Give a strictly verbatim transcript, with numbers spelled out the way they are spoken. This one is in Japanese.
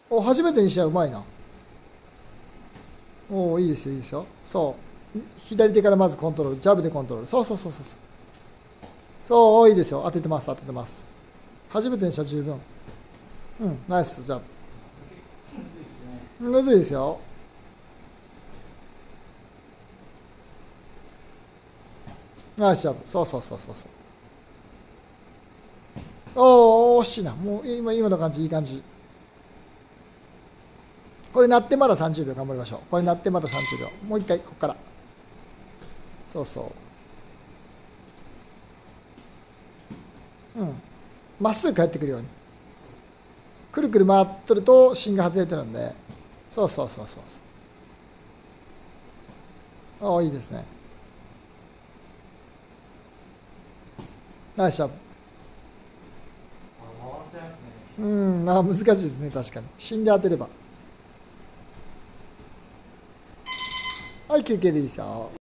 お、初めてにしてはうまいな。おお、いいですよ、いいですよ。そう。左手からまずコントロール。ジャブでコントロール。そうそうそうそうそう。そう、いいですよ。当ててます、当ててます。初めてにしたら十分。うん、ナイス、ジャブ。むずいですよ。ナイスジャブ。そうそうそうそうそう。おお、惜しいな。もう今、今の感じ、いい感じ。これ鳴ってまださんじゅうびょう頑張りましょう。これ鳴ってまださんじゅうびょう。もう一回、ここから。そうそう。うん。まっすぐ帰ってくるように。くるくる回っとると芯が外れてるんで。そうそうそうそうそう。おお、いいですね。ナイスジャブ。うん、まあ難しいですね、確かに。芯で当てれば。はい、休憩でいいですよ。